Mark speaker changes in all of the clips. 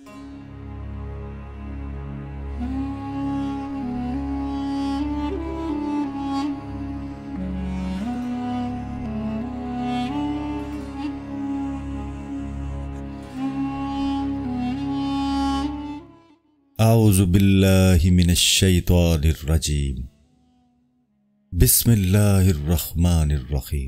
Speaker 1: اعوذ باللہ من الشیطان الرجیم بسم اللہ الرحمن الرحیم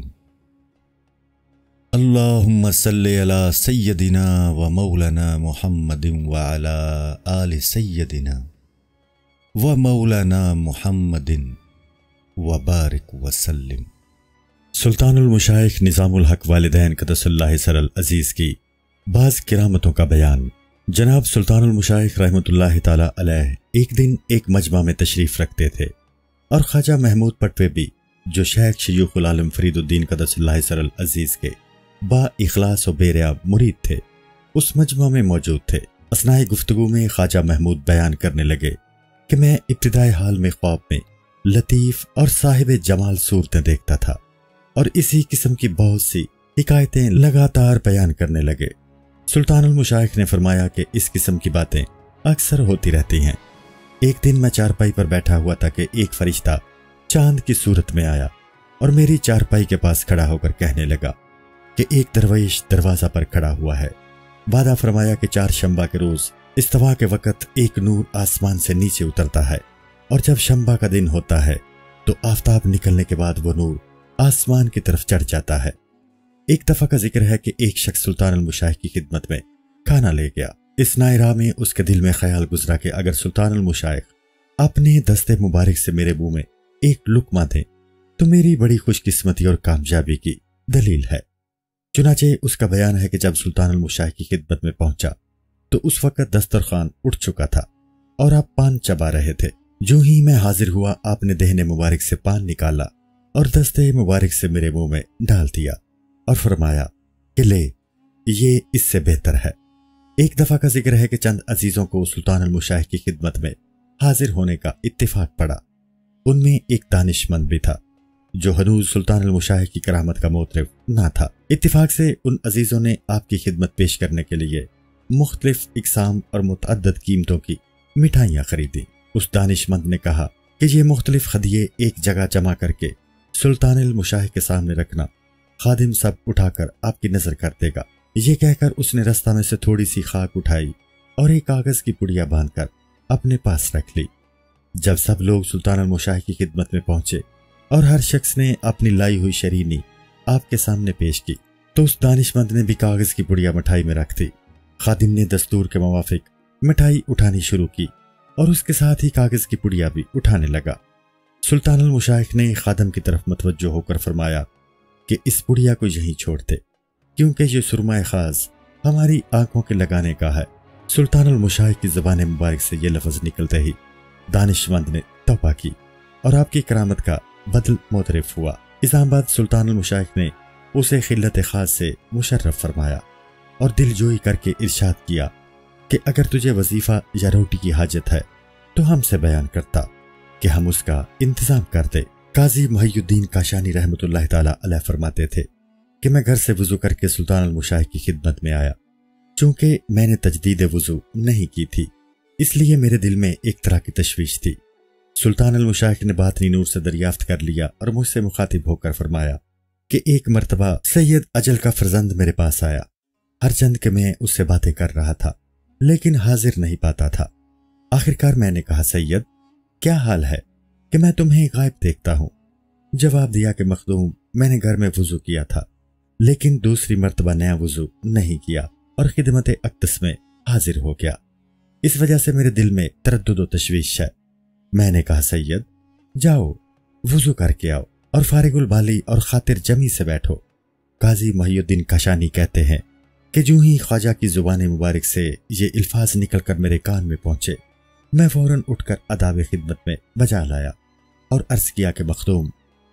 Speaker 1: اللہم صلی علی سیدنا و مولانا محمد وعلی آل سیدنا و مولانا محمد وبارک وسلم۔ سلطان المشائخ نظام الحق والدین قدس اللہ سر العزیز کی بعض کرامتوں کا بیان۔ جناب سلطان المشائخ رحمۃ اللہ تعالی علیہ ایک دن ایک مجمع میں تشریف رکھتے تھے، اور خواجہ محمود پٹوے بھی، جو شیخ شیوخ العالم فرید الدین قدس اللہ سر العزیز کے با اخلاص و بے ریا مرید تھے، اس مجمع میں موجود تھے۔ اثناء گفتگو میں خواجہ محمود بیان کرنے لگے کہ میں ابتدائی حال میں خواب میں لطیف اور صاحب جمال صورتیں دیکھتا تھا، اور اسی قسم کی بہت سی حکایتیں لگاتار بیان کرنے لگے۔ سلطان المشائخ نے فرمایا کہ اس قسم کی باتیں اکثر ہوتی رہتی ہیں۔ ایک دن میں چارپائی پر بیٹھا ہوا تھا کہ ایک فرشتہ چاند کی صورت میں آیا اور میری چارپائی کے پاس کھڑا ہو کر کہنے لگا کہ ایک درویش دروازہ پر کھڑا ہوا ہے۔ وعدہ فرمایا کہ چہارشنبہ کے روز استوا کے وقت ایک نور آسمان سے نیچے اترتا ہے، اور جب شنبہ کا دن ہوتا ہے تو آفتاب نکلنے کے بعد وہ نور آسمان کی طرف چڑھ جاتا ہے۔ ایک دفعہ کا ذکر ہے کہ ایک شخص سلطان المشائخ کی خدمت میں کھانا لے گیا۔ اس راہ میں اس کے دل میں خیال گزرا کہ اگر سلطان المشائخ اپنے دستے مبارک سے میرے منہ میں ایک لقمہ دیں تو میری بڑی خوش قسمتی اور کامیابی کی دلیل ہے۔ چنانچہ اس کا بیان ہے کہ جب سلطان المشائخ کی خدمت میں پہنچا تو اس وقت دسترخوان اٹھ چکا تھا اور آپ پان چبا رہے تھے۔ جو ہی میں حاضر ہوا، آپ نے دہنے مبارک سے پان نکالا اور دستے مبارک سے میرے منہ میں ڈال دیا اور فرمایا کہ لے، یہ اس سے بہتر ہے۔ ایک دفعہ کا ذکر ہے کہ چند عزیزوں کو سلطان المشائخ کی خدمت میں حاضر ہونے کا اتفاق پڑا۔ ان میں ایک دانش مند بھی تھا جو ہنوز سلطان المشائخ کی کرامت کا معترف نہ تھا۔ اتفاق سے ان عزیزوں نے آپ کی خدمت پیش کرنے کے لیے مختلف اقسام اور متعدد قیمتوں کی مٹھائیاں خریدیں۔ اس دانش مند نے کہا کہ یہ مختلف ہدیے ایک جگہ جمع کر کے سلطان المشائخ کے سامنے رکھنا، خادم سب اٹھا کر آپ کی نظر کر دے گا۔ یہ کہہ کر اس نے رستہ میں سے تھوڑی سی خاک اٹھائی اور ایک کاغذ کی پڑیا باندھ کر اپنے پاس رکھ لی۔ جب سب لوگ سلطان المشائخ کی خدمت میں پہنچے اور ہر شخص نے اپنی لائی ہوئی شرینی آپ کے سامنے پیش کی تو اس دانش مند نے بھی کاغذ کی پڑیا مٹھائی میں رکھ دی۔ خادم نے دستور کے موافق مٹھائی اٹھانی شروع کی اور اس کے ساتھ ہی کاغذ کی پڑیا بھی اٹھانے لگا۔ سلطان المشائخ نے خادم کی طرف متوجہ ہو کر فرمایا کہ اس پڑیا کو یہیں چھوڑ دے، کیونکہ یہ سرمہ خاص ہماری آنکھوں کے لگانے کا ہے۔ سلطان المشائخ کی زبان مبارک سے یہ لفظ نکلتے ہی دانشمند نے توبہ کی اور آپ کی کرامت کا بدل معترف ہوا۔ اسلام آباد سلطان المشائخ نے اسے خلت خاص سے مشرف فرمایا اور دل جوئی کر کے ارشاد کیا کہ اگر تجھے وظیفہ یا روٹی کی حاجت ہے تو ہم سے بیان کرتا کہ ہم اس کا انتظام کر دے۔ قاضی محی الدین کاشانی رحمۃ اللہ تعالی علیہ فرماتے تھے کہ میں گھر سے وضو کر کے سلطان المشائخ کی خدمت میں آیا۔ چونکہ میں نے تجدید وضو نہیں کی تھی، اس لیے میرے دل میں ایک طرح کی تشویش تھی۔ سلطان المشائخ نے باطنی نور سے دریافت کر لیا اور مجھ سے مخاطب ہو کر فرمایا کہ ایک مرتبہ سید اجل کا فرزند میرے پاس آیا، ہر چند کہ میں اس سے باتیں کر رہا تھا لیکن حاضر نہیں پاتا تھا۔ آخرکار میں نے کہا، سید کیا حال ہے کہ میں تمہیں غائب دیکھتا ہوں؟ جواب دیا کہ مخدوم، میں نے گھر میں وضو کیا تھا لیکن دوسری مرتبہ نیا وضو نہیں کیا اور خدمت اقدس میں حاضر ہو گیا، اس وجہ سے میرے دل میں تردد و تشویش ہے۔ میں نے کہا، سید جاؤ وضو کر کے آؤ اور فارغ البالی اور خاطر جمی سے بیٹھو۔ قاضی محی الدین کاشانی کہتے ہیں کہ جو ہی خواجہ کی زبان مبارک سے یہ الفاظ نکل کر میرے کان میں پہنچے، میں فوراً اٹھ کر آداب خدمت میں بجا لایا اور عرض کیا کہ مخدوم،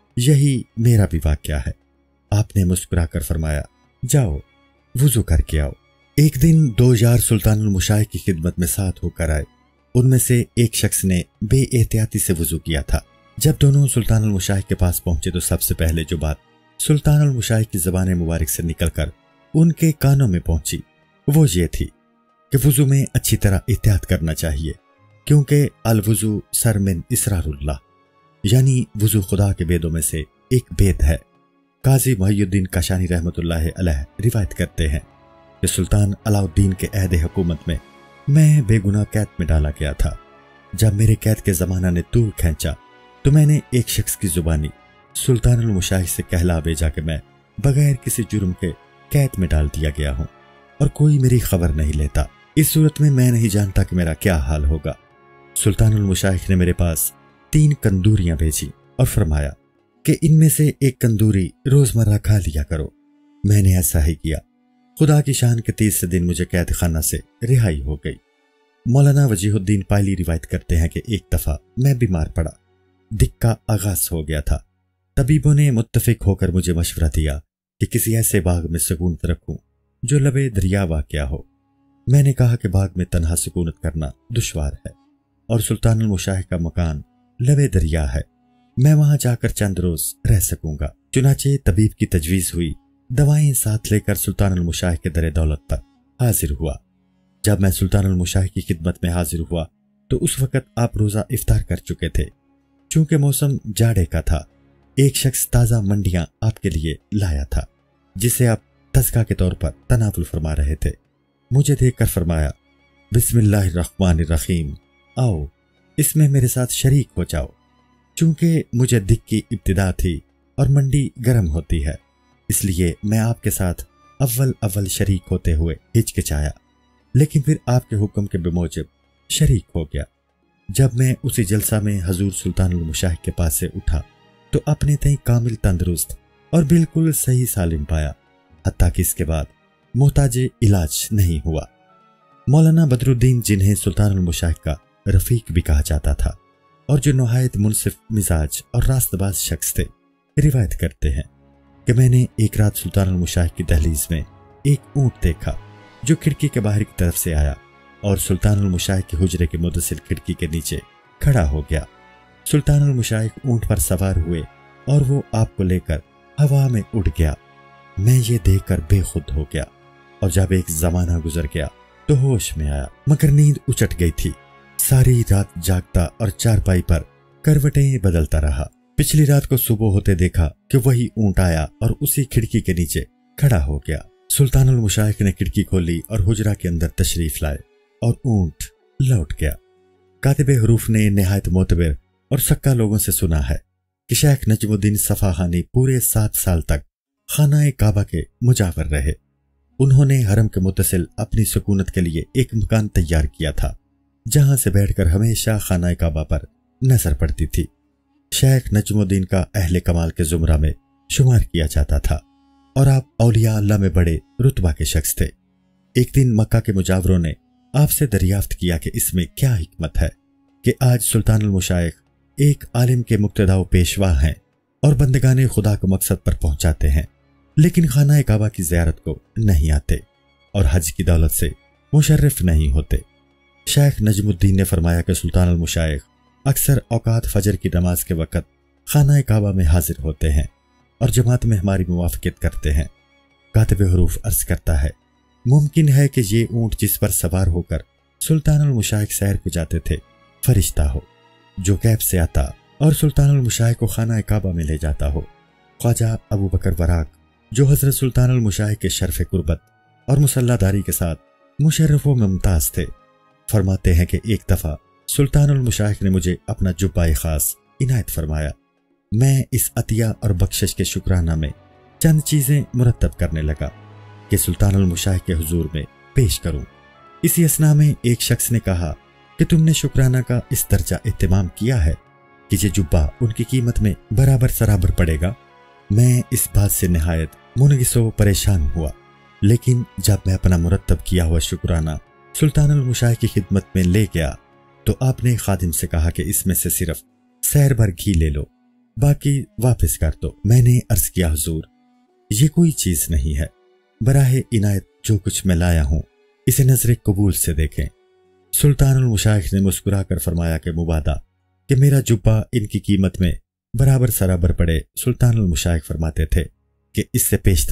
Speaker 1: یہی میرا بھی واقعہ ہے۔ آپ نے مسکرا کر فرمایا، جاؤ وضو کر کے آؤ۔ ایک دن دو یار سلطان المشائخ کی خدمت میں ساتھ ہو کر آئے۔ ان میں سے ایک شخص نے بے احتیاطی سے وضو کیا تھا۔ جب دونوں سلطان المشائخ کے پاس پہنچے تو سب سے پہلے جو بات سلطان المشائخ کی زبان مبارک سے نکل کر ان کے کانوں میں پہنچی وہ یہ تھی کہ وضو میں اچھی طرح احتیاط کرنا چاہیے، کیونکہ الوضو سر من اسرار اللہ، یعنی وضو خدا کے بیدوں میں سے ایک بید ہے۔ قاضی محی الدین کاشانی رحمۃ اللہ علیہ روایت کرتے ہیں کہ سلطان علاء الدین کے عہد حکومت میں بے گناہ قید میں ڈالا گیا تھا۔ جب میرے قید کے زمانہ نے طول کھینچا تو میں نے ایک شخص کی زبانی سلطان المشائخ سے کہلا بھیجا کہ میں بغیر کسی جرم کے قید میں ڈال دیا گیا ہوں اور کوئی میری خبر نہیں لیتا۔ اس صورت میں نہیں جانتا کہ میرا کیا حال ہوگا۔ سلطان المشائخ نے میرے پاس 3 کندوریاں بھیجی اور فرمایا کہ ان میں سے ایک کندوری روزمرہ کھا لیا کرو۔ میں نے ایسا ہی کیا۔ خدا کی شان کے 30 دن مجھے قید خانہ سے رہائی ہو گئی۔ مولانا وجیہ الدین پائلی روایت کرتے ہیں کہ ایک دفعہ میں بیمار پڑا، دق کا آغاز ہو گیا تھا۔ طبیبوں نے متفق ہو کر مجھے مشورہ دیا کہ کسی ایسے باغ میں سکونت رکھوں جو لبے دریا واقع ہو۔ میں نے کہا کہ باغ میں تنہا سکونت کرنا دشوار ہے اور سلطان المشائخ کا مکان لبے دریا ہے، میں وہاں جا کر چند روز رہ سکوں گا۔ چنانچہ طبیب کی تجویز ہوئی، دوائیں ساتھ لے کر سلطان المشائخ کے در دولت پر حاضر ہوا۔ جب میں سلطان المشائخ کی خدمت میں حاضر ہوا تو اس وقت آپ روزہ افطار کر چکے تھے۔ چونکہ موسم جاڑے کا تھا، ایک شخص تازہ منڈیاں آپ کے لیے لایا تھا جسے آپ تذکیہ کے طور پر تناول فرما رہے تھے۔ مجھے دیکھ کر فرمایا، بسم اللہ الرحمن الرحیم، آؤ اس میں میرے ساتھ شریک ہو جاؤ۔ چونکہ مجھے دق کی ابتدا تھی اور منڈی گرم ہوتی ہے، اس لیے میں آپ کے ساتھ اول شریک ہوتے ہوئے ہچکچایا، لیکن پھر آپ کے حکم کے بموجب شریک ہو گیا۔ جب میں اسی جلسہ میں حضور سلطان المشائخ کے پاس سے اٹھا تو اپنے تئیں کامل تندرست اور بالکل صحیح سالم پایا، حتیٰ کہ اس کے بعد محتاج علاج نہیں ہوا۔ مولانا بدر الدین، جنہیں سلطان المشائخ کا رفیق بھی کہا جاتا تھا اور جو نہایت منصف مزاج اور راست باز شخص تھے، روایت کرتے ہیں کہ میں نے ایک رات سلطان المشائخ کی دہلیز میں ایک اونٹ دیکھا جو کھڑکی کے باہر کی طرف سے آیا اور سلطان المشائخ کے حجرے کے متصل کھڑکی کے نیچے کھڑا ہو گیا۔ سلطان المشائخ اونٹ پر سوار ہوئے اور وہ آپ کو لے کر ہوا میں اڑ گیا۔ میں یہ دیکھ کر بے خود ہو گیا اور جب ایک زمانہ گزر گیا تو ہوش میں آیا، مگر نیند اچٹ گئی تھی۔ ساری رات جاگتا اور چارپائی پر کروٹیں بدلتا رہا۔ پچھلی رات کو صبح ہوتے دیکھا کہ وہی اونٹ آیا اور اسی کھڑکی کے نیچے کھڑا ہو گیا۔ سلطان المشائخ نے کھڑکی کھولی اور حجرہ کے اندر تشریف لائے اور اونٹ لوٹ گیا۔ کاتب حروف نے نہایت معتبر اور سکا لوگوں سے سنا ہے کہ شیخ نجم الدین صفاہانی پورے 7 سال تک خانہ کعبہ کے مجاور رہے۔ انہوں نے حرم کے متصل اپنی سکونت کے لیے ایک مکان تیار کیا تھا جہاں سے بیٹھ کر ہمیشہ خانہ کعبہ پر نظر پڑتی تھی۔ شیخ نجم الدین کا اہل کمال کے زمرہ میں شمار کیا جاتا تھا اور آپ اولیاء اللہ میں بڑے رتبہ کے شخص تھے۔ ایک دن مکہ کے مجاوروں نے آپ سے دریافت کیا کہ اس میں کیا حکمت ہے کہ آج سلطان المشائخ ایک عالم کے مقتدا و پیشوا ہیں اور بندگان خدا کو مقصد پر پہنچاتے ہیں، لیکن خانہ کعبہ کی زیارت کو نہیں آتے اور حج کی دولت سے مشرف نہیں ہوتے۔ شیخ نجم الدین نے فرمایا کہ سلطان المشائخ اکثر اوقات فجر کی نماز کے وقت خانہ کعبہ میں حاضر ہوتے ہیں اور جماعت میں ہماری موافقت کرتے ہیں۔ کاتب حروف عرض کرتا ہے، ممکن ہے کہ یہ اونٹ جس پر سوار ہو کر سلطان المشائخ سیر کو جاتے تھے فرشتہ ہو جو غیب سے آتا اور سلطان المشائخ کو خانہ کعبہ میں لے جاتا ہو۔ خواجہ ابو بکر وراق، جو حضرت سلطان المشائخ کے شرف قربت اور مسلح داری کے ساتھ مشرف و ممتاز تھے، فرماتے ہیں کہ ایک دفعہ سلطان المشائخ نے مجھے اپنا جبہ خاص عنایت فرمایا۔ میں اس عطیہ اور بخشش کے شکرانہ میں چند چیزیں مرتب کرنے لگا کہ سلطان المشائخ کے حضور میں پیش کروں۔ اسی اثنا میں ایک شخص نے کہا کہ تم نے شکرانہ کا اس درجہ اہتمام کیا ہے کہ یہ جبہ ان کی قیمت میں برابر سرابر پڑے گا۔ میں اس بات سے نہایت منغص و پریشان ہوا، لیکن جب میں اپنا مرتب کیا ہوا شکرانہ سلطان المشائخ کی خدمت میں لے گیا تو آپ نے خادم سے کہا کہ اس میں سے صرف سیر بھر گھی لے لو، باقی واپس کر دو۔ میں نے عرض کیا، حضور یہ کوئی چیز نہیں ہے، براہ عنایت جو کچھ میں لایا ہوں اسے نظر قبول سے دیکھیں۔ سلطان المشائخ نے مسکرا کر فرمایا کہ مبادا کہ میرا جبہ ان کی قیمت میں برابر سرابر پڑے۔ سلطان المشائخ فرماتے تھے کہ اس سے پیشتر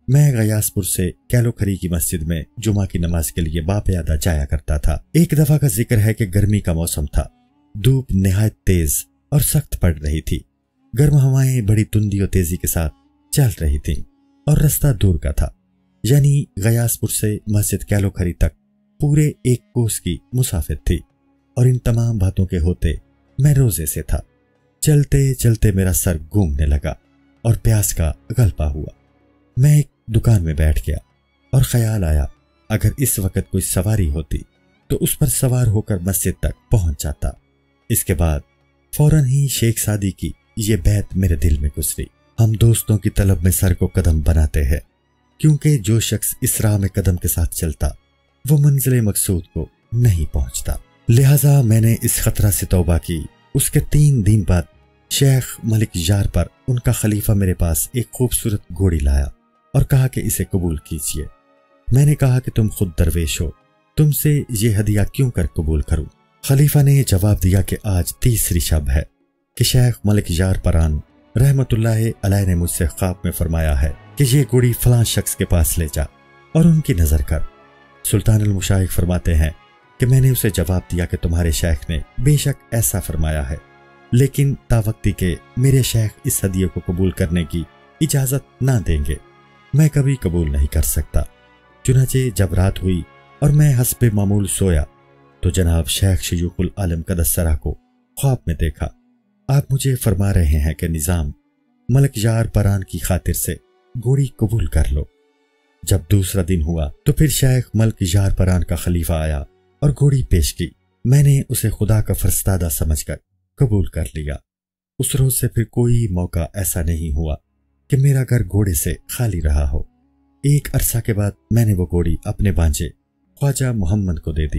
Speaker 2: میں غیاسپور سے کیلوکھری کی مسجد میں جمعہ کی نماز کے لیے باپیادہ جایا کرتا تھا۔ ایک دفعہ کا ذکر ہے کہ گرمی کا موسم تھا، دھوپ نہایت تیز اور سخت پڑ رہی تھی، گرم ہوائیں بڑی تندی و تیزی کے ساتھ چل رہی تھیں اور رستہ دور کا تھا، یعنی غیاسپور سے مسجد کیلوکھری تک پورے 1 کوس کی مسافت تھی، اور ان تمام باتوں کے ہوتے میں روزے سے تھا۔ چلتے چلتے میرا سر گھومنے لگا اور پیاس کا غلبہ ہوا۔ میں ایک دکان میں بیٹھ گیا اور خیال آیا اگر اس وقت کوئی سواری ہوتی تو اس پر سوار ہو کر مسجد تک پہنچ جاتا۔ اس کے بعد فوراً ہی شیخ سعدی کی یہ بیت میرے دل میں گزری۔ ہم دوستوں کی طلب میں سر کو قدم بناتے ہیں، کیونکہ جو شخص اس راہ میں قدم کے ساتھ چلتا وہ منزل مقصود کو نہیں پہنچتا۔ لہٰذا میں نے اس خطرہ سے توبہ کی۔ اس کے 3 دن بعد شیخ ملک یار پر ان کا خلیفہ میرے پاس ایک خوبصورت گھوڑی لایا اور کہا کہ اسے قبول کیجیے۔ میں نے کہا کہ تم خود درویش ہو، تم سے یہ ہدیہ کیوں کر قبول کروں؟ خلیفہ نے جواب دیا کہ آج تیسری شب ہے کہ شیخ ملک یار پران رحمت اللہ علیہ نے مجھ سے خواب میں فرمایا ہے کہ یہ گھوڑی فلاں شخص کے پاس لے جا اور ان کی نظر کر۔ سلطان المشائخ فرماتے ہیں کہ میں نے اسے جواب دیا کہ تمہارے شیخ نے بے شک ایسا فرمایا ہے، لیکن تاوقتی کہ میرے شیخ اس ہدیے کو قبول کرنے کی اجازت نہ دیں گے، میں کبھی قبول نہیں کر سکتا۔ چنانچہ جب رات ہوئی اور میں حسب معمول سویا تو جناب شیخ شیوخ العالم قدس سرہ کو خواب میں دیکھا۔ آپ مجھے فرما رہے ہیں کہ نظام ملک یار پران کی خاطر سے گھوڑی قبول کر لو۔ جب دوسرا دن ہوا تو پھر شیخ ملک یار پران کا خلیفہ آیا اور گھوڑی پیش کی۔ میں نے اسے خدا کا فرستادہ سمجھ کر قبول کر لیا۔ اس روز سے پھر کوئی موقع ایسا نہیں ہوا کہ میرا گھر گھوڑے سے خالی رہا ہو۔ ایک عرصہ کے بعد میں نے وہ گھوڑی اپنے بانجے خواجہ محمد کو دے دی۔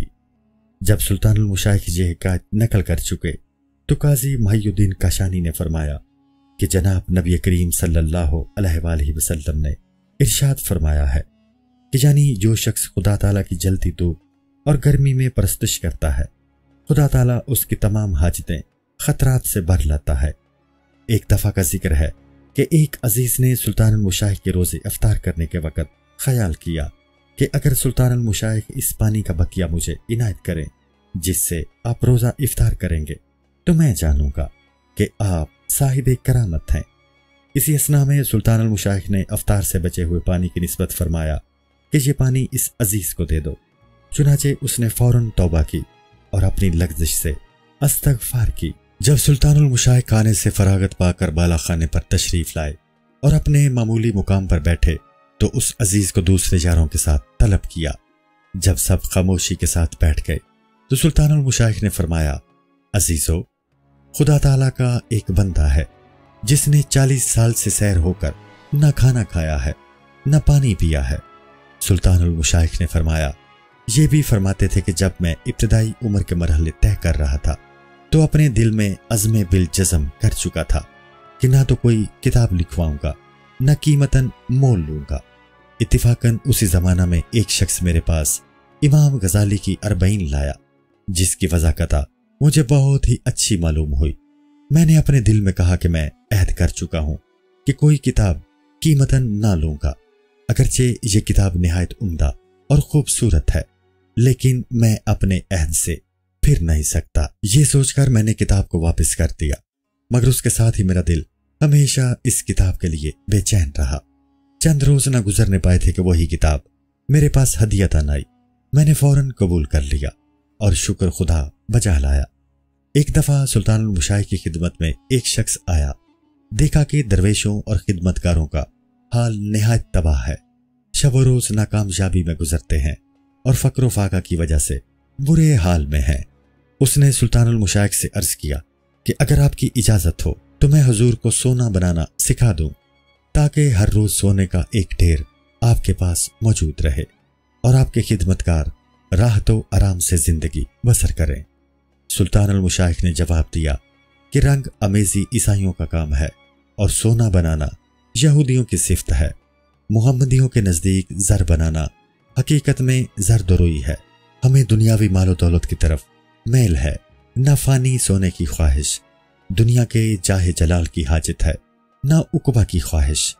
Speaker 2: جب سلطان المشائخ یہ حکایت نقل کر چکے تو قاضی محی الدین کاشانی نے فرمایا کہ جناب نبی کریم صلی اللہ علیہ وآلہ وسلم نے ارشاد فرمایا ہے کہ یعنی جو شخص خدا تعالیٰ کی جلتی دھوپ اور گرمی میں پرستش کرتا ہے، خدا تعالیٰ اس کی تمام حاجتیں خطرات سے بھر لاتا ہے۔ ایک دفعہ کا ذکر ہے کہ ایک عزیز نے سلطان المشائخ کے روزے افطار کرنے کے وقت خیال کیا کہ اگر سلطان المشائخ اس پانی کا بقیہ مجھے عنایت کریں جس سے آپ روزہ افطار کریں گے تو میں جانوں گا کہ آپ صاحب کرامت ہیں۔ اسی اثناء میں سلطان المشائخ نے افطار سے بچے ہوئے پانی کی نسبت فرمایا کہ یہ پانی اس عزیز کو دے دو۔ چنانچہ اس نے فوراً توبہ کی اور اپنی لغزش سے استغفار کی۔ جب سلطان المشائخ کھانے سے فراغت پا کر بالا خانے پر تشریف لائے اور اپنے معمولی مقام پر بیٹھے تو اس عزیز کو دوسرے یاروں کے ساتھ طلب کیا۔ جب سب خاموشی کے ساتھ بیٹھ گئے تو سلطان المشائخ نے فرمایا، عزیزو، خدا تعالیٰ کا ایک بندہ ہے جس نے 40 سال سے سیر ہو کر نہ کھانا کھایا ہے نہ پانی پیا ہے۔ سلطان المشائخ نے فرمایا، یہ بھی فرماتے تھے کہ جب میں ابتدائی عمر کے مرحلے طے کر رہا تھا تو اپنے دل میں عزم بالجزم کر چکا تھا کہ نہ تو کوئی کتاب لکھواؤں گا نہ قیمتاً مول لوں گا۔ اتفاقاً اسی زمانہ میں ایک شخص میرے پاس امام غزالی کی 40 لایا، جس کی وضاحت مجھے بہت ہی اچھی معلوم ہوئی۔ میں نے اپنے دل میں کہا کہ میں عہد کر چکا ہوں کہ کوئی کتاب قیمتاً نہ لوں گا، اگرچہ یہ کتاب نہایت عمدہ اور خوبصورت ہے، لیکن میں اپنے عہد سے پھر نہیں سکتا۔ یہ سوچ کر میں نے کتاب کو واپس کر دیا، مگر اس کے ساتھ ہی میرا دل ہمیشہ اس کتاب کے لیے بے چین رہا۔ چند روز نہ گزرنے پائے تھے کہ وہی کتاب میرے پاس ہدیتاً آئی۔ میں نے فوراً قبول کر لیا اور شکر خدا بجا لایا۔ ایک دفعہ سلطان المشائخ کی خدمت میں ایک شخص آیا، دیکھا کہ درویشوں اور خدمتکاروں کا حال نہایت تباہ ہے، شب و روز ناکامیابی میں گزرتے ہیں اور فقر و فاقہ کی وجہ سے برے حال میں ہیں۔ اس نے سلطان المشائخ سے عرض کیا کہ اگر آپ کی اجازت ہو تو میں حضور کو سونا بنانا سکھا دوں تاکہ ہر روز سونے کا ایک ڈھیر آپ کے پاس موجود رہے اور آپ کے خدمتکار راحت و آرام سے زندگی بسر کریں۔ سلطان المشائخ نے جواب دیا کہ رنگ امیزی عیسائیوں کا کام ہے اور سونا بنانا یہودیوں کی صفت ہے۔ محمدیوں کے نزدیک زر بنانا حقیقت میں زر دروئی ہے۔ ہمیں دنیاوی مال و دولت کی طرف میل ہے، نہ فانی سونے کی خواہش، دنیا کے جاہ جلال کی حاجت ہے، نہ عقبہ کی خواہش۔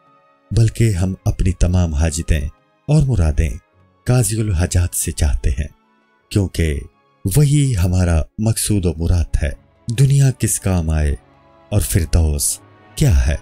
Speaker 2: बल्कि हम अपनी तमाम हाजतें और मुरादें काजी उल हाजात से चाहते हैं, क्योंकि वही हमारा मकसूद और मुराद है। दुनिया किस काम आए और फिरदौस क्या है।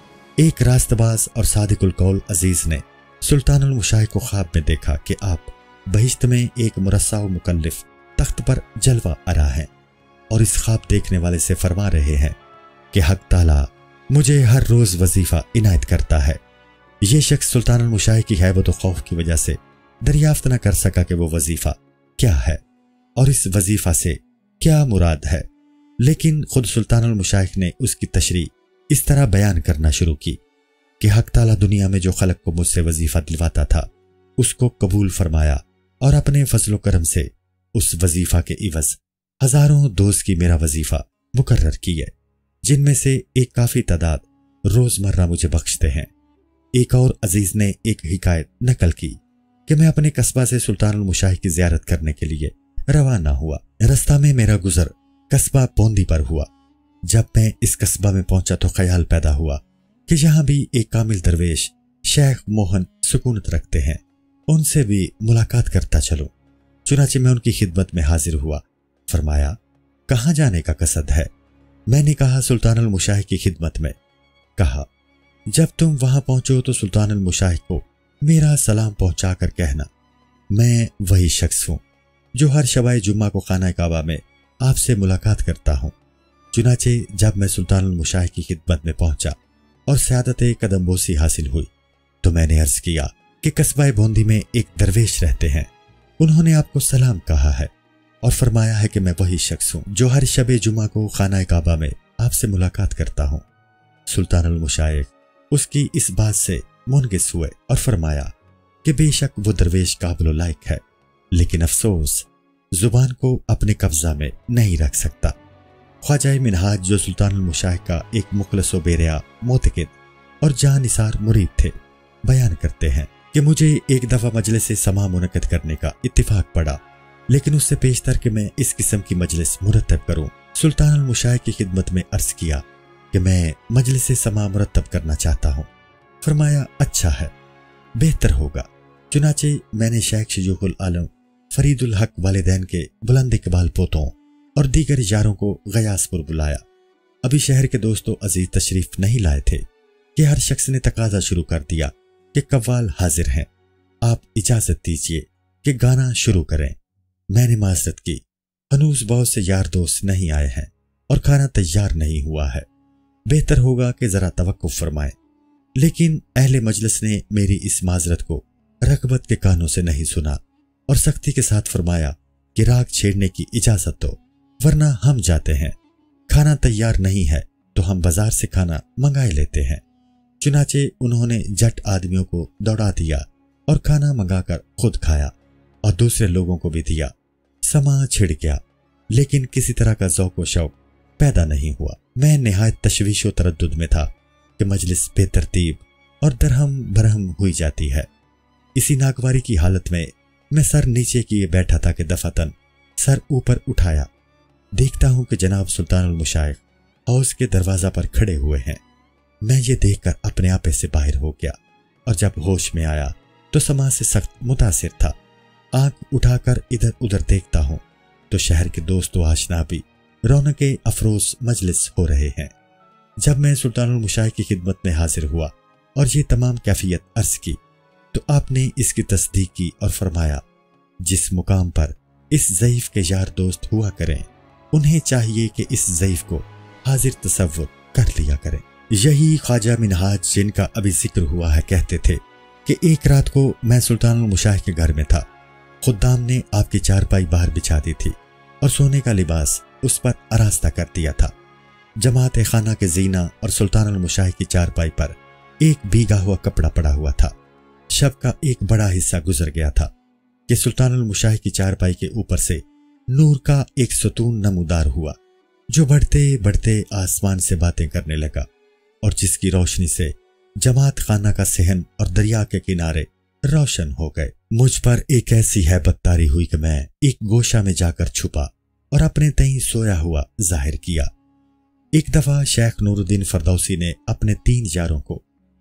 Speaker 2: एक रास्तबाज और सादिकुल कौल अजीज ने सुल्तानुल मुशाइख को ख्वाब में देखा कि आप बहिश्त में एक मुरस्सा व मुकल्लिफ तख्त पर जलवा आरा हैं और इस ख्वाब देखने वाले से फरमा रहे हैं कि हक ताला मुझे हर रोज वजीफा इनायत करता है। ये शख्स सुल्तानुल मुशाइख की हैबत व खौफ की वजह से दरियाफ्त न कर सका कि वो वजीफा क्या है और इस वजीफा से क्या मुराद है, लेकिन खुद सुल्तानुल मुशाइख ने उसकी तशरीह इस तरह बयान करना शुरू की कि हक ताला दुनिया में जो खलक को मुझसे वजीफा दिलवाता था उसको कबूल फरमाया और अपने फजलो करम से उस वजीफा के इवज हजारों दोस्त की मेरा वजीफा मुकर्रर की है, जिनमें से एक काफी तादाद रोजमर्रा मुझे बख्शते हैं। एक और अजीज ने एक हिकायत नकल की कि मैं अपने कस्बा से सुल्तानुल मुशाइख की जियारत करने के लिए रवाना हुआ। रास्ता में मेरा गुजर कस्बा पोंदी पर हुआ। जब मैं इस कस्बा में पहुंचा तो ख्याल पैदा हुआ कि यहाँ भी एक कामिल दरवेश शेख मोहन सुकूनत रखते हैं, उनसे भी मुलाकात करता चलो। चुनाचे मैं उनकी खिदमत में हाजिर हुआ। फरमाया, कहाँ जाने का कसद है? मैंने कहा, सुल्तानुल मुशाइख की खिदमत में। कहा, जब तुम वहां पहुंचो तो सुल्तानुल मुशाइख को मेरा सलाम पहुंचा कर कहना, मैं वही शख्स हूं जो हर शबाए जुम्मा को खाना काबा में आपसे मुलाकात करता हूं। चुनाचे जब मैं सुल्तानुल मुशाइख की खिदमत में पहुंचा और सयादत कदम बोसी हासिल हुई तो मैंने अर्ज किया कि कस्बा बोंदी में एक दरवेश रहते हैं, उन्होंने आपको सलाम कहा है और फरमाया है कि मैं वही शख्स हूं जो हर शबे जुमा को खाना काबा में आपसे मुलाकात करता हूं। सुल्तानुल मुशाइख उसकी इस बात से मुनगिस हुए और फरमाया कि बेशक वो दरवेश काबिल लायक है, लेकिन अफसोस जुबान को अपने कब्जा में नहीं रख सकता। ख्वाजा मिनहाज जो सुल्तानुल मुशाइख का एक मुखलस व बेरिया मोतकिद और जानिसार मुरीद थे, बयान करते हैं कि मुझे एक दफा मजलिस समा मुनक़िद करने का इत्तिफाक पड़ा, लेकिन उससे पेशतर कि मैं इस किस्म की मजलिस मुरतब करूं, सुल्तानुल मुशाइख की खिदमत में अर्ज किया कि मैं मजलिस समा मुरतब करना चाहता हूं। फरमाया, अच्छा है, बेहतर होगा। चुनाचे मैंने शेख शजूकुल आलम फरीदुल हक वालिदैन के बुलंद इकबाल पोतों और दीगर यारों को गयासपुर बुलाया। अभी शहर के दोस्तों अजीज तशरीफ नहीं लाए थे कि हर शख्स ने तकाजा शुरू कर दिया कि कव्वाल हाजिर हैं, आप इजाजत दीजिए कि गाना शुरू करें। मैंने माजरत की, हनूज बहुत से यार दोस्त नहीं आए हैं और खाना तैयार नहीं हुआ है, बेहतर होगा कि जरा तवक्कुफ फरमाएं। लेकिन अहले मजलिस ने मेरी इस माजरत को रगबत के कानों से नहीं सुना और सख्ती के साथ फरमाया कि राग छेड़ने की इजाजत दो, वरना हम जाते हैं। खाना तैयार नहीं है तो हम बाजार से खाना मंगाए लेते हैं। चुनाचे उन्होंने जट आदमियों को दौड़ा दिया और खाना मंगाकर खुद खाया और दूसरे लोगों को भी दिया। समा छिड़ गया, लेकिन किसी तरह का ज़ौक़ व शौक़ पैदा नहीं हुआ। मैं निहायत तशवीश व तरद्दुद में था कि मजलिस बेतरतीब और दरहम बरहम हुई जाती है। इसी नागवारी की हालत में मैं सर नीचे किए बैठा था कि दफातन सर ऊपर उठाया, देखता हूं कि जनाब सुल्तानुल मुशाइख हाउस के दरवाजा पर खड़े हुए हैं। मैं ये देखकर अपने आपे से बाहर हो गया और जब होश में आया तो समा से सख्त मुतासिर था। आंख उठाकर इधर उधर देखता हूं तो शहर के दोस्त व आशना भी रौनके अफरोज मजलिस हो रहे हैं। जब मैं सुल्तानुल मुशाइख की खिदमत में हाजिर हुआ और ये तमाम कैफियत अर्ज की तो आपने इसकी तस्दीक की और फरमाया, जिस मुकाम पर इस ज़ईफ के यार दोस्त हुआ करें, उन्हें चाहिए कि इस ज़ईफ को हाजिर तसव्वुर कर लिया करें। यही ख्वाजा मिनहाज जिनका अभी जिक्र हुआ है कहते थे कि एक रात को मैं सुल्तानुल मुशाइख के घर में था। खुद्दाम ने आपकी चारपाई बाहर बिछा दी थी और सोने का लिबास उस पर आरास्ता कर दिया था। जमात खाना के जीना और सुल्तानुल मुशाइख की चारपाई पर एक भीगा हुआ कपड़ा पड़ा हुआ था। शब का एक बड़ा हिस्सा गुजर गया था कि सुल्तानुल मुशाइख की चारपाई के ऊपर से नूर का एक सतून नमूदार हुआ, जो बढ़ते बढ़ते आसमान से बातें करने लगा और जिसकी रोशनी से जमात खाना का सहन और दरिया के किनारे रोशन हो गए। मुझ पर एक ऐसी हैबत तारी हुई कि मैं एक गोशा में जाकर छुपा और अपने तई सोया हुआ जाहिर किया। एक दफा शेख नूरुद्दीन फरदौसी ने अपने 3 यारों को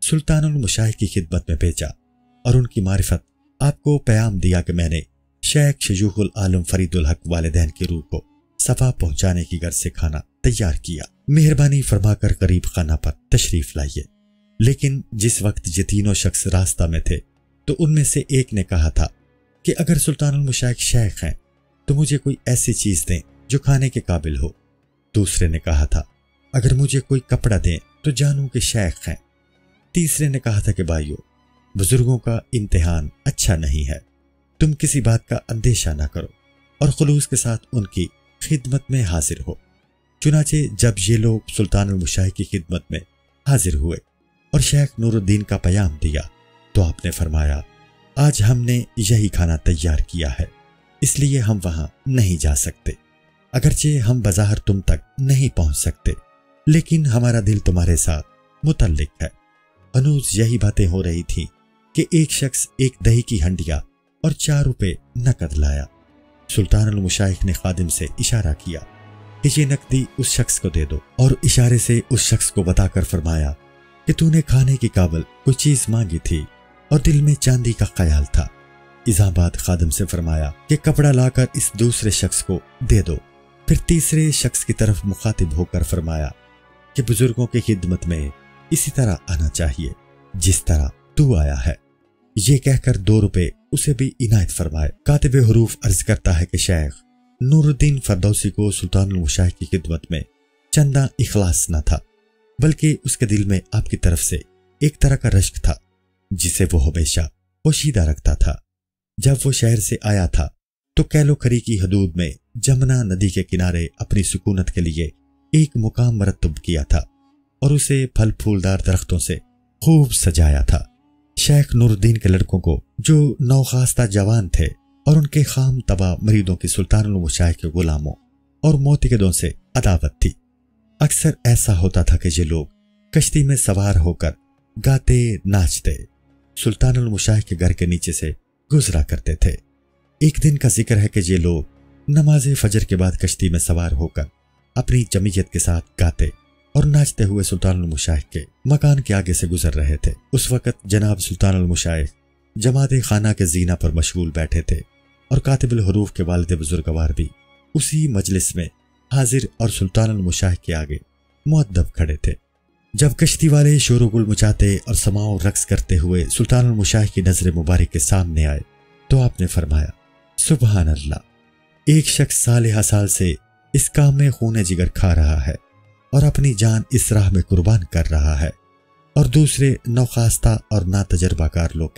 Speaker 2: सुल्तानुल मुशाइख की खिदमत में भेजा और उनकी मारिफत आपको पैगाम दिया कि मैंने शेख शजूहुल आलम फरीदुल हक वालिदैन की रूह को सफा पहुंचाने की गर्ज से खाना तैयार किया। मेहरबानी फरमाकर करीब खाना पर तशरीफ लाइए। लेकिन जिस वक्त ये तीनों शख्स रास्ता में थे तो उनमें से एक ने कहा था कि अगर सुल्तानुल मुशाइख शेख हैं तो मुझे कोई ऐसी चीज दें जो खाने के काबिल हो। दूसरे ने कहा था अगर मुझे कोई कपड़ा दें तो जानूं कि शेख हैं। तीसरे ने कहा था कि भाइयों, बुजुर्गों का इम्तिहान अच्छा नहीं है, तुम किसी बात का अंदेशा ना करो और खुलूस के साथ उनकी खिदमत में हाजिर हो। चुनाचे जब ये लोग सुल्तानुल मुशाइख की खिदमत में हाजिर हुए और शेख नूरुद्दीन का पैगाम दिया तो आपने फरमाया, आज हमने यही खाना तैयार किया है, इसलिए हम वहां नहीं जा सकते। अगरचे हम बाजार तुम तक नहीं पहुंच सकते, लेकिन हमारा दिल तुम्हारे साथ मुतल्लिक है। अनूज यही बातें हो रही थी कि एक शख्स एक दही की हंडिया और 4 रुपए नकद लाया। सुल्तानुल मुशाइख ने खादिम से इशारा किया कि ये नकदी उस शख्स को दे दो और इशारे से उस शख्स को बताकर फरमाया कि तूने खाने की काबिल कोई चीज मांगी थी और दिल में चांदी का ख्याल था। इजाबाद खादिम से फरमाया कि कपड़ा लाकर इस दूसरे शख्स को दे दो। फिर तीसरे शख्स की तरफ मुखातिब होकर फरमाया कि बुजुर्गों की खिदमत में इसी तरह आना चाहिए जिस तरह तू आया है। ये कहकर 2 रुपए उसे भी इनायत फरमाए। कातिब हरूफ अर्ज करता है कि शेख नूरुद्दीन फरदौसी को सुल्तानुल मुशाइख की खिदमत में चंदा इखलास न था, बल्कि उसके दिल में आपकी तरफ से एक तरह का रश्क था जिसे वो हमेशा पोशीदा रखता था। जब वो शहर से आया था तो कैलो खरी की हदूद में जमुना नदी के किनारे अपनी सुकूनत के लिए एक मुकाम मरतब किया था और उसे फल फूलदार दरख्तों से खूब सजाया था। शेख नूरुद्दीन के लड़कों को जो नौखास्ता जवान थे और उनके खाम तबा मरीदों की सुल्तानुल मुशाइख के गुलामों और मोतिकदों से अदावत थी। अक्सर ऐसा होता था कि ये लोग कश्ती में सवार होकर गाते नाचते सुल्तानुल मुशाइख के घर के नीचे से गुजरा करते थे। एक दिन का जिक्र है कि ये लोग नमाज फजर के बाद कश्ती में सवार होकर अपनी जमीयत के साथ गाते और नाचते हुए सुल्तानुल मुशाइख के मकान के आगे से गुजर रहे थे। उस वक्त जनाब सुल्तानुल मुशाइख जमात खाना के जीना पर मशगूल बैठे थे और कातिबुल हरूफ के वालिद बुजुर्गवार भी उसी मजलिस में हाजिर और सुल्तानुल मुशाइख के आगे मुअद्दब खड़े थे। जब कश्ती वाले शोरगुल मचाते और समाओ रक्स करते हुए सुल्तानुल मुशाइख की नजर मुबारक के सामने आए तो आपने फरमाया, सुबहान अल्लाह, एक शख्स साल साल से इस काम में खून जिगर खा रहा है और अपनी जान इस राह में कुर्बान कर रहा है, और दूसरे नौखास्ता और नातजर्बाकार लोग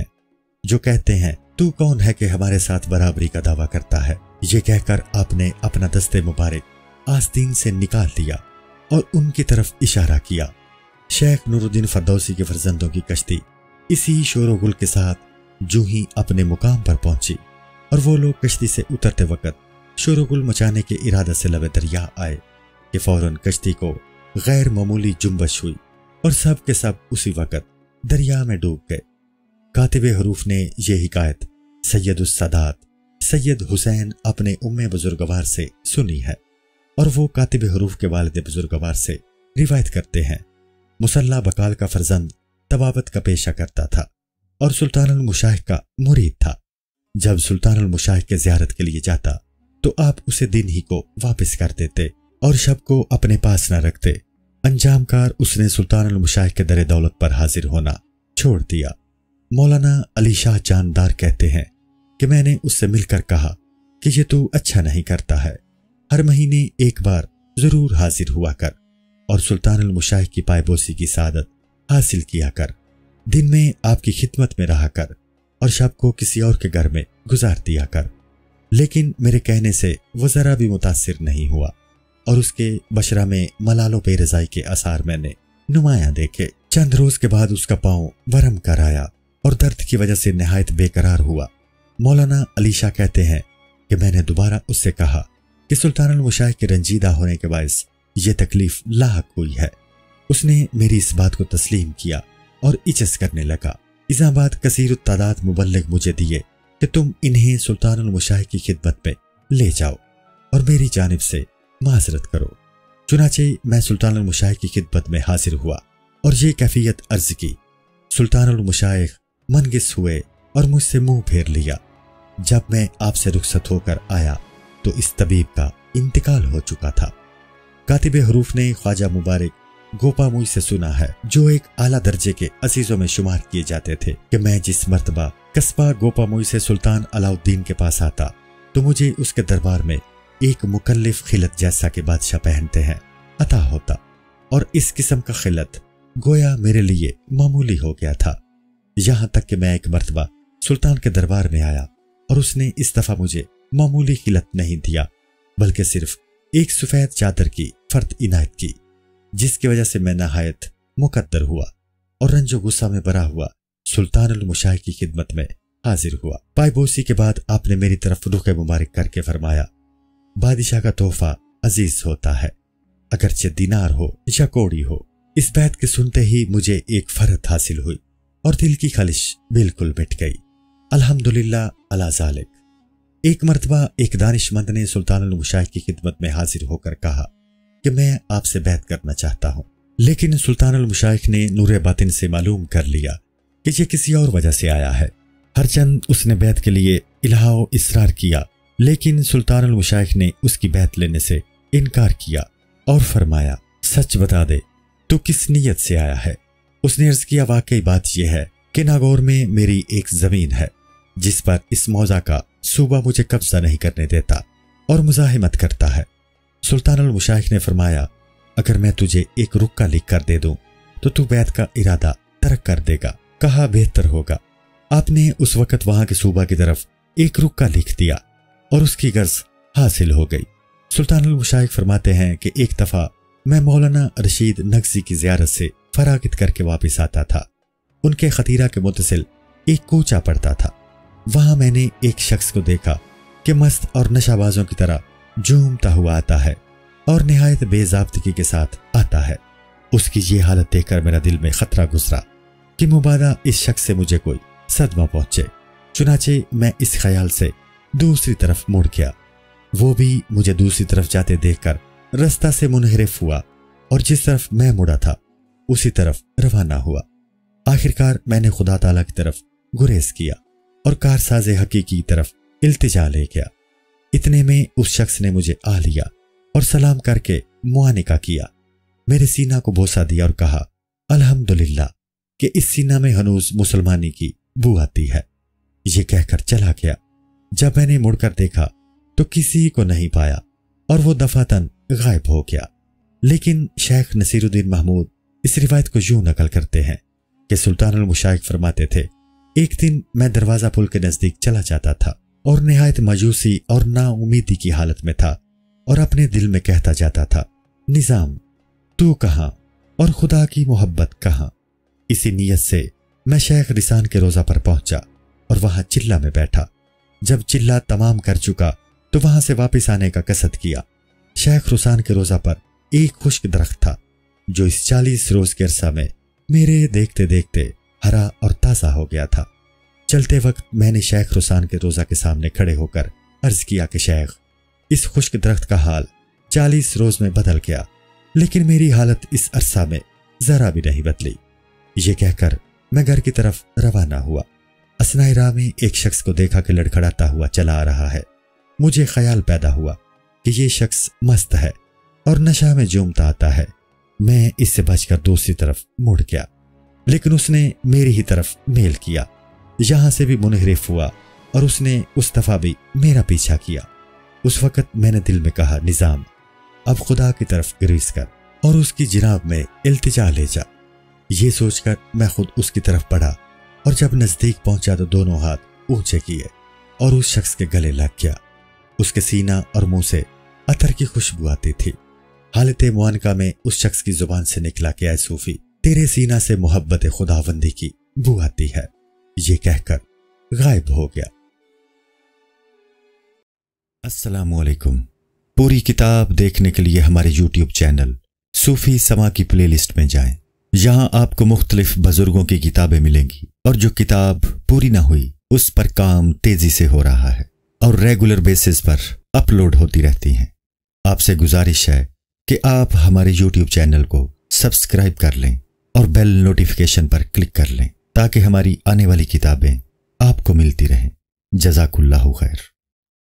Speaker 2: कहते हैं तू कौन है कि हमारे साथ बराबरी का दावा करता है। ये कहकर आपने अपना दस्ते मुबारक आस्तीन से निकाल दिया और उनकी तरफ इशारा किया। शेख नूरुद्दीन फरदौसी के फर्जंदों की कश्ती इसी शोरगुल के साथ जूं ही अपने मुकाम पर पहुंची और वो लोग कश्ती से उतरते वक्त शोरगुल मचाने के इरादे से लबे दरिया आए कि फौरन कश्ती को गैर मामूली जुम्बश हुई और सब के सब उसी वक्त दरिया में डूब गए। कातिबे हरूफ ने यह हिकायत सैयदुस सादात सैयद हुसैन अपने उम्मे बुजुर्गवार से सुनी है और वो कातिबे हरूफ के वालिद बुजुर्गवार से रिवायत करते हैं। मुसल्ला बकाल का फर्जंद तबाबत का पेशा करता था और सुल्तानुल मुशाइख का मुरीद था। जब सुल्तानुल मुशाइख के ज़ियारत के लिए जाता तो आप उसे दिन ही को वापस कर देते और शब को अपने पास न रखते। अंजामकार उसने सुल्तानुल मुशाइख के दरे दौलत पर हाजिर होना छोड़ दिया। मौलाना अली शाह जानदार कहते हैं कि मैंने उससे मिलकर कहा कि ये तू अच्छा नहीं करता है, हर महीने एक बार जरूर हाजिर हुआ कर और सुल्तानुल मुशाइख की पायबोसी की सादत हासिल किया कर। दिन में आपकी खिदमत में रहा कर और शब को किसी और के घर में गुजार दिया कर। लेकिन मेरे कहने से वो जरा भी मुतासिर नहीं हुआ और उसके बशरा में मलालो बेरज़ाई के आसार मैंने नुमाया देखे। चंद रोज के बाद उसका पांव वरम कर आया और दर्द की वजह से निहायत बेकरार हुआ। मौलाना अली शाह कहते हैं कि मैंने दोबारा उससे कहा कि सुल्तानुल मुशाइख के रंजीदा होने के बायस ये तकलीफ लाहक हुई है। उसने मेरी इस बात को तस्लीम किया और इजज़ करने लगा। इस्लामाबाद कसीर तादाद मुबल्लिग मुझे दिए कि तुम इन्हें सुल्तानुल मुशाइख की खिदमत में ले जाओ और मेरी जानिब से माजरत करो। चुनाचे मैं सुल्तानुल मुशाइख की खिदमत में हाजिर हुआ اور یہ کیفیت عرض کی۔ سلطان المشائخ منگس ہوئے اور مجھ سے منہ پھیر لیا۔ جب میں آپ سے رخصت ہو کر آیا تو اس طبیب کا انتقال ہو چکا تھا۔ کاتب حروف نے خواجہ مبارک گوپاموئی سے سنا ہے، جو ایک اعلیٰ درجے کے عزیزوں میں شمار کیے جاتے تھے، کہ میں جس مرتبہ قصبہ گوپاموئی سے سلطان علاء الدین کے پاس آتا تو مجھے اس کے دربار میں ایک مکلف خلعت جیسا کہ بادشاہ پہنتے ہیں عطا ہوتا، اور اس قسم کا خلعت گویا میرے لیے معمولی ہو گیا تھا۔ یہاں تک کہ میں ایک مرتبہ سلطان کے دربار میں آیا اور اس نے اس دفعہ مجھے معمولی خلعت نہیں دیا بلکہ صرف ایک سفید چادر کی فرد عنایت کی، جس کی وجہ سے میں نہایت مقدر ہوا اور رنج و غصہ میں بھرا ہوا سلطان المشائخ کی خدمت میں حاضر ہوا۔ پائے بوسی کے بعد آپ نے میری طرف رخ مبارک کر کے فرمایا، بادشاہ کا تحفہ عزیز ہوتا ہے، اگرچہ دینار ہو یا کوڑی ہو۔ اس بات کے سنتے ہی مجھے ایک فرحت حاصل ہوئی اور دل کی خلش بالکل مٹ گئی۔ الحمدللہ علی ذالک۔ ایک مرتبہ ایک دانش مند نے سلطان المشائخ کی خدمت میں حاضر ہو کر کہا کہ میں آپ سے بیعت کرنا چاہتا ہوں، لیکن سلطان المشائخ نے نور باطن سے معلوم کر لیا کہ یہ کسی اور وجہ سے آیا ہے۔ ہرچند اس نے بیعت کے لیے الہا و اصرار کیا، لیکن سلطان المشائخ نے اس کی بیعت لینے سے انکار کیا اور فرمایا، سچ بتا دے تو کس نیت سے آیا ہے؟ اس نے عرض کیا، واقعی بات یہ ہے کہ ناگور میں میری ایک زمین ہے جس پر اس موضع کا صوبہ مجھے قبضہ نہیں کرنے دیتا اور مزاحمت کرتا ہے۔ سلطان المشائخ نے فرمایا، اگر میں تجھے ایک رکا لکھ کر دے دوں تو بیعت کا ارادہ ترک کر دے گا۔ کہا بہتر ہوگا۔ آپ نے اس وقت وہاں کے صوبہ کی طرف ایک رکا لکھ دیا اور اس کی غرض حاصل ہو گئی۔ سلطان المشائخ فرماتے ہیں کہ ایک دفعہ میں مولانا رشید نقزی کی زیارت سے فراغت کر کے واپس آتا تھا۔ ان کے خطیرہ کے متصل ایک کوچہ پڑتا تھا۔ وہاں میں نے ایک شخص کو دیکھا کہ مست اور نشہ بازوں کی طرح جھومتا ہوا آتا ہے اور نہایت بے ضابطگی کے ساتھ آتا ہے۔ اس کی یہ حالت دیکھ کر میرا دل میں خطرہ گزرا کہ مبادا اس شخص سے مجھے کوئی صدمہ پہنچے۔ چنانچہ میں اس خیال سے دوسری طرف مڑ گیا۔ وہ بھی مجھے دوسری طرف جاتے دیکھ کر رستہ سے منحرف ہوا اور جس طرف میں مڑا تھا اسی طرف روانہ ہوا۔ آخرکار میں نے خدا تعالیٰ کی طرف گریز کیا اور کارساز حقیقی کی طرف التجا لے گیا۔ اتنے میں اس شخص نے مجھے آ لیا اور سلام کر کے معانقہ کیا، میرے سینہ کو بوسہ دیا اور کہا، الحمدللہ کہ اس سینہ میں ہنوز مسلمانی کی بو آتی ہے۔ یہ کہہ کر چلا گیا۔ جب میں نے مڑ کر دیکھا تو کسی کو نہیں پایا اور وہ دفعتاً غائب ہو گیا۔ لیکن شیخ نصیر الدین محمود اس روایت کو یوں نقل کرتے ہیں کہ سلطان المشائخ فرماتے تھے، ایک دن میں دروازہ پل کے نزدیک چلا جاتا تھا اور نہایت مایوسی اور نا امیدی کی حالت میں تھا اور اپنے دل میں کہتا جاتا تھا، نظام تو کہاں اور خدا کی محبت کہاں؟ اسی نیت سے میں شیخ رسان کے روضہ پر پہنچا اور وہاں چلہ میں بیٹھا۔ جب چلہ تمام کر چکا تو وہاں سے واپس آنے کا قصد کیا۔ شیخ رسان کے روضہ پر ایک خشک درخت تھا جو اس 40 روز کے عرصہ میں میرے دیکھتے دیکھتے ہرا اور تازہ ہو گیا تھا۔ چلتے وقت میں نے شیخ رسان کے روضہ کے سامنے کھڑے ہو کر عرض کیا کہ شیخ، اس خشک درخت کا حال 40 روز میں بدل گیا، لیکن میری حالت اس عرصہ میں ذرا بھی نہیں بدلی۔ یہ کہہ کر میں گھر کی طرف روانہ ہوا۔ اثناء راہ میں ایک شخص کو دیکھا کہ لڑکھڑاتا ہوا چلا آ رہا ہے۔ مجھے خیال پیدا ہوا کہ یہ شخص مست ہے اور نشہ میں جھومتا آتا ہے۔ میں اس سے بچ کر دوسری طرف مڑ گیا، لیکن اس نے میری ہی طرف میل کیا۔ یہاں سے بھی منحرف ہوا اور اس نے اس دفعہ بھی میرا پیچھا کیا۔ اس وقت میں نے دل میں کہا، نظام اب خدا کی طرف گریز کر اور اس کی جناب میں التجا لے جا۔ یہ سوچ کر میں خود اس کی طرف بڑھا اور جب نزدیک پہنچا تو دونوں ہاتھ اونچے کیے اور اس شخص کے گلے لگ گیا۔ اس کے سینہ اور منہ سے عطر کی خوشبو آتی تھی۔ حالت معانقہ میں اس شخص کی زبان سے نکلا کہ اے صوفی، تیرے سینہ سے محبت خداوندی کی بو آتی ہے۔ یہ کہہ کر غائب ہو گیا۔
Speaker 1: السلام علیکم۔ پوری کتاب دیکھنے کے لیے ہمارے YouTube چینل صوفی سما کی پلے لسٹ میں جائیں۔ یہاں آپ کو مختلف بزرگوں کی کتابیں ملیں گی اور جو کتاب پوری نہ ہوئی اس پر کام تیزی سے ہو رہا ہے اور ریگولر بیسس پر اپلوڈ ہوتی رہتی ہیں۔ آپ سے گزارش ہے کہ آپ ہمارے YouTube چینل کو سبسکرائب کر لیں
Speaker 2: اور بیل نوٹیفیکیشن پر کلک کر لیں تاکہ ہماری آنے والی کتابیں آپ کو ملتی رہیں۔ جزاک اللہ خیر۔